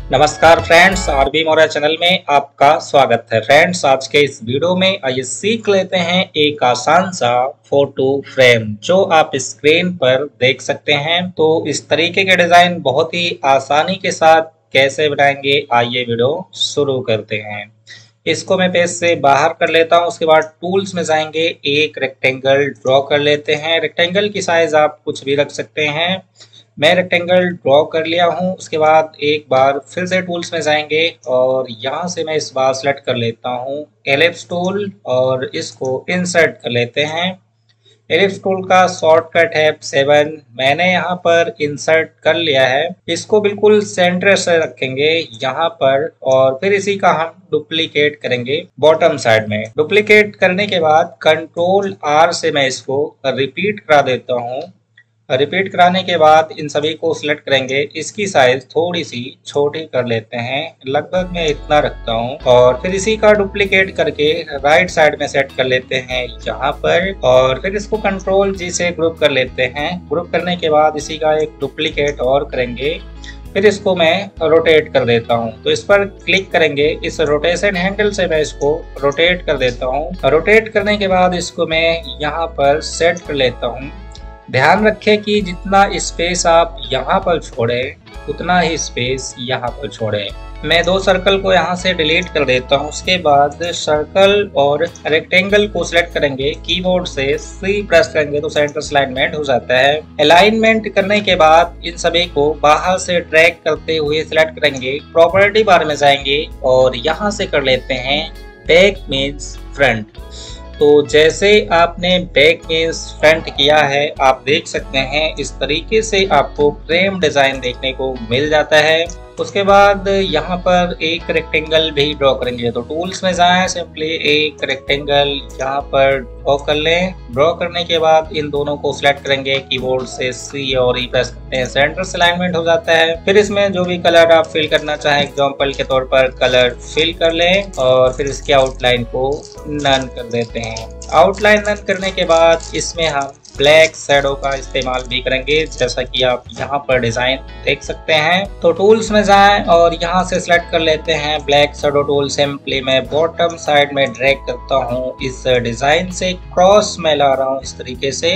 नमस्कार friends, RB Maurya channel में आपका स्वागत है। फ्रेंड्स, आज के इस वीडियो में आइए सीख लेते हैं एक आसान सा फोटो फ्रेम जो आप स्क्रीन पर देख सकते हैं। तो इस तरीके के डिजाइन बहुत ही आसानी के साथ कैसे बनाएंगे, आइए वीडियो शुरू करते हैं। इसको मैं पेज से बाहर कर लेता हूं। उसके बाद टूल्स में जाएंगे, एक रेक्टेंगल ड्रॉ कर लेते हैं। रेक्टेंगल की साइज आप कुछ भी रख सकते हैं। मैं रेक्टेंगल ड्रॉ कर लिया हूं। उसके बाद एक बार फिर से टूल्स में जाएंगे और यहां से मैं इस बार सेलेक्ट कर लेता हूं एलिप्स टूल और इसको इंसर्ट कर लेते हैं। एलिप्स टूल का शॉर्टकट है 7। मैंने यहां पर इंसर्ट कर लिया है। इसको बिल्कुल सेंटर से रखेंगे यहां पर और फिर इसी का हम डुप्लीकेट करेंगे बॉटम साइड में। डुप्लीकेट करने के बाद कंट्रोल R से मैं इसको रिपीट करा देता हूं। रिपीट कराने के बाद इन सभी को सिलेक्ट करेंगे। इसकी साइज थोड़ी सी छोटी कर लेते हैं, लगभग मैं इतना रखता हूँ। और फिर इसी का डुप्लीकेट करके राइट साइड में सेट कर लेते हैं यहाँ पर और फिर इसको कंट्रोल G से ग्रुप कर लेते हैं। ग्रुप करने के बाद इसी का एक डुप्लीकेट और करेंगे। फिर इसको मैं रोटेट कर देता हूँ। तो इस पर क्लिक करेंगे, इस रोटेशन हैंडल से मैं इसको रोटेट कर देता हूँ। रोटेट करने के बाद इसको मैं यहाँ पर सेट कर लेता हूँ। ध्यान रखें कि जितना स्पेस आप यहाँ पर छोड़ें उतना ही स्पेस यहाँ पर छोड़ें। मैं 2 सर्कल को यहाँ से डिलीट कर देता हूँ। उसके बाद सर्कल और रेक्टेंगल को सिलेक्ट करेंगे, कीबोर्ड से C प्रेस करेंगे तो सेंटर अलाइनमेंट हो जाता है। अलाइनमेंट करने के बाद इन सभी को बाहर से ड्रैग करते हुए सिलेक्ट करेंगे। प्रॉपर्टी बार में जाएंगे और यहाँ से कर लेते हैं बैक मीन्स फ्रंट। तो जैसे आपने बैक मीन्स फ्रंट किया है, आप देख सकते हैं इस तरीके से आपको फ्रेम डिजाइन देखने को मिल जाता है। उसके बाद यहाँ पर एक रेक्टेंगल भी ड्रॉ करेंगे। तो टूल्स में जाएं, सिंपली एक रेक्टेंगल यहाँ पर ड्रॉ कर लें। ड्रॉ करने के बाद इन दोनों को सिलेक्ट करेंगे, कीबोर्ड से C और E प्रेस करते हैं, सेंटर अलाइनमेंट हो जाता है। फिर इसमें जो भी कलर आप फिल करना चाहें, एग्जांपल के तौर पर कलर फिल कर लें और फिर इसकी आउटलाइन को नन कर देते हैं। आउटलाइन नन करने के बाद इसमें हम ब्लैक शैडो का इस्तेमाल भी करेंगे, जैसा कि आप यहाँ पर डिजाइन देख सकते हैं। तो टूल्स में जाएं और यहाँ से सिलेक्ट कर लेते हैं ब्लैक शैडो टूल। सिंपली मैं बॉटम साइड में ड्रैग करता हूँ, इस डिजाइन से क्रॉस में ला रहा हूँ इस तरीके से।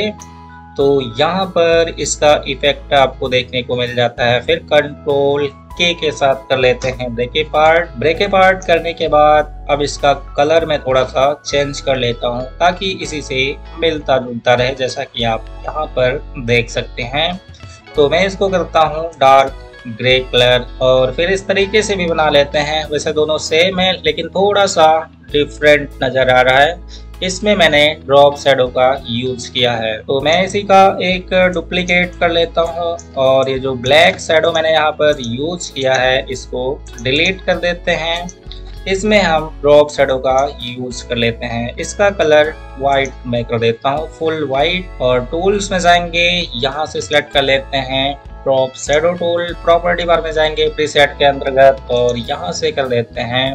तो यहाँ पर इसका इफेक्ट आपको देखने को मिल जाता है। फिर कंट्रोल K के साथ कर लेते हैं ब्रेके पार्ट। ब्रेके पार्ट करने के बाद अब इसका कलर मैं थोड़ा सा चेंज कर लेता हूँ ताकि इसी से मिलता जुलता रहे, जैसा कि आप यहाँ पर देख सकते हैं। तो मैं इसको करता हूँ डार्क ग्रे कलर और फिर इस तरीके से भी बना लेते हैं। वैसे दोनों सेम है लेकिन थोड़ा सा डिफरेंट नजर आ रहा है। इसमें मैंने ड्रॉप शैडो का यूज किया है। तो मैं इसी का एक डुप्लीकेट कर लेता हूँ और ये जो ब्लैक शैडो मैंने यहाँ पर यूज किया है इसको डिलीट कर देते हैं। इसमें हम ड्रॉप शैडो का यूज कर लेते हैं। इसका कलर वाइट मैं कर देता हूँ, फुल वाइट। और टूल्स में जाएंगे, यहाँ से सिलेक्ट कर लेते हैं drop shadow tool. Property bar में जाएंगे प्रीसेट के अंतर्गत और यहाँ से कर देते हैं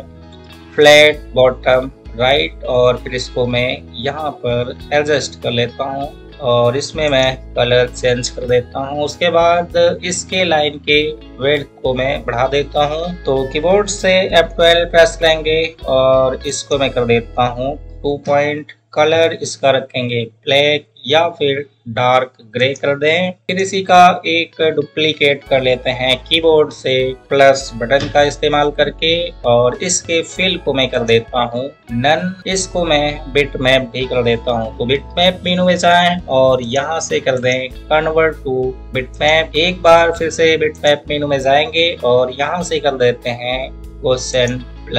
फ्लैट बॉटम राइट और फिर इसको मैं यहाँ पर एडजस्ट कर लेता हूँ और इसमें मैं कलर चेंज कर देता हूँ। उसके बाद इसके लाइन के विड्थ को मैं बढ़ा देता हूँ। तो कीबोर्ड से F12 प्रेस करेंगे और इसको मैं कर देता हूँ 2 पॉइंट। कलर इसका रखेंगे ब्लैक या फिर डार्क ग्रे कर दें। फिर इसी का एक डुप्लीकेट कर लेते हैं कीबोर्ड से प्लस बटन का इस्तेमाल करके और इसके फिल को मैं कर देता हूँ नन। इसको मैं बिट मैप भी कर देता हूँ। तो बिट मैप मेनू में जाएं और यहाँ से कर दें कन्वर्ट टू बिट मैप। एक बार फिर से बिट मैप मेनू में जाएंगे और यहाँ से कर देते हैं क्वेश्चन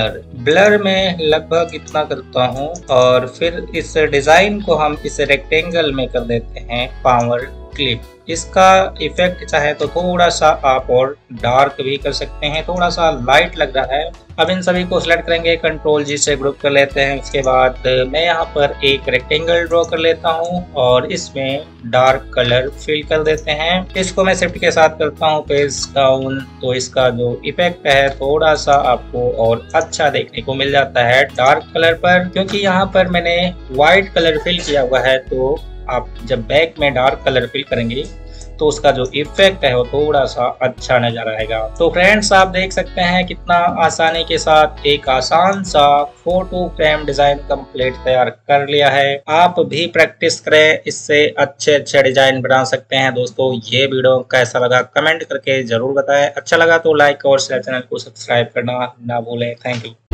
ब्लर में लगभग इतना करता हूँ और फिर इस डिजाइन को हम इस रेक्टेंगल में कर देते हैं पावर क्लिप। इसका इफेक्ट चाहे तो थोड़ा सा आप और डार्क भी कर सकते हैं, थोड़ा सा लाइट लग रहा है। अब इन सभी को सिलेक्ट करेंगे, कंट्रोल G से ग्रुप कर लेते हैं। उसके बाद मैं यहाँ पर एक रेक्टेंगल ड्रॉ कर लेता हूँ और इसमें डार्क कलर फिल कर देते हैं। इसको मैं शिफ्ट के साथ करता हूँ पेज डाउन। तो इसका जो इफेक्ट है थोड़ा सा आपको और अच्छा देखने को मिल जाता है डार्क कलर पर, क्योंकि यहाँ पर मैंने व्हाइट कलर फिल किया हुआ है। तो आप जब बैक में डार्क कलर फिल करेंगे तो उसका जो इफेक्ट है वो थोड़ा सा अच्छा नजर आएगा। तो फ्रेंड्स आप देख सकते हैं कितना आसानी के साथ एक आसान सा फोटो फ्रेम डिजाइन कंप्लीट तैयार कर लिया है। आप भी प्रैक्टिस करें, इससे अच्छे अच्छे डिजाइन बना सकते हैं। दोस्तों ये वीडियो कैसा लगा कमेंट करके जरूर बताएं। अच्छा लगा तो लाइक और शेयर, चैनल को सब्सक्राइब करना ना भूलें। Thank you.